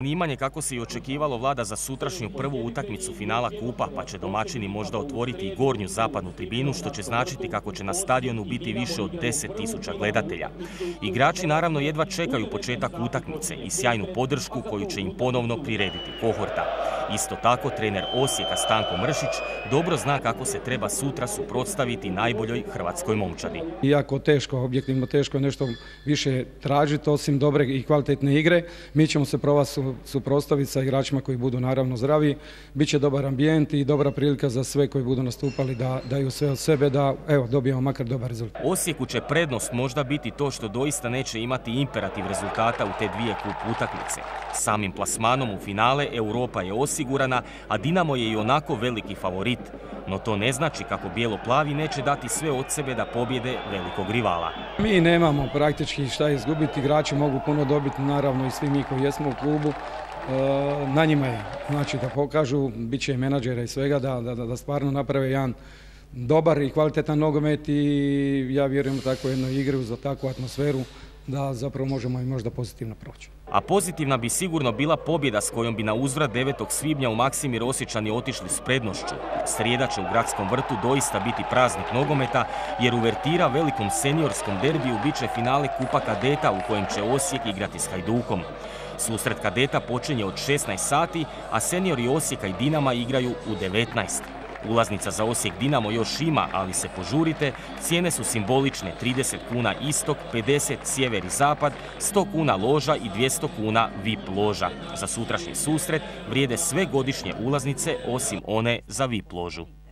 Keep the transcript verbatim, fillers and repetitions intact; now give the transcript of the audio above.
Zanimanje kako se i očekivalo vlada za sutrašnju prvu utakmicu finala kupa, pa će domaćini možda otvoriti i gornju zapadnu tribinu, što će značiti kako će na stadionu biti više od deset tisuća gledatelja. Igrači naravno jedva čekaju početak utakmice i sjajnu podršku koju će im ponovno prirediti kohorta. Isto tako, trener Osijeka Stanko Mršić dobro zna kako se treba sutra suprotstaviti najboljoj hrvatskoj momčadi. Iako teško, objektivno teško je nešto više tražiti, osim dobre i kvalitetne igre, mi ćemo se probati suprotstaviti sa igračima koji budu naravno zdravi. Biće dobar ambijent i dobra prilika za sve koji budu nastupali da daju sve od sebe, da evo dobijemo makar dobar rezultat. Osijeku će prednost možda biti to što doista neće imati imperativ rezultata u te dvije kup utakmice. Samim plasmanom u finale Europa je osigurana, a Dinamo je i onako veliki favorit. No to ne znači kako bijelo-plavi neće dati sve od sebe da pobjede velikog rivala. Mi nemamo praktički šta izgubiti, igrači mogu puno dobiti, naravno i svi mi koji jesmo u klubu. Na njima je, znači da pokažu, bit će i menadžera i svega, da, da, da stvarno naprave jedan dobar i kvalitetan nogomet i ja vjerujem u takvu jednu igru, za takvu atmosferu, da zapravo možemo i možda pozitivno proći. A pozitivna bi sigurno bila pobjeda s kojom bi na uzvrat devetog svibnja u Maksimir Osječani otišli s prednošću. Srijeda će u Gradskom vrtu doista biti praznik nogometa, jer uvertira velikom seniorskom derbiju bit će finale Kupa kadeta u kojem će Osijek igrati s Hajdukom. Susret kadeta počinje od šesnaest sati, a seniori Osijeka i Dinama igraju u devetnaest. Ulaznica za Osijek Dinamo još ima, ali se požurite, cijene su simbolične, trideset kuna istok, pedeset sjever i zapad, sto kuna loža i dvjesto kuna V I P loža. Za sutrašnji susret vrijede sve godišnje ulaznice osim one za V I P ložu.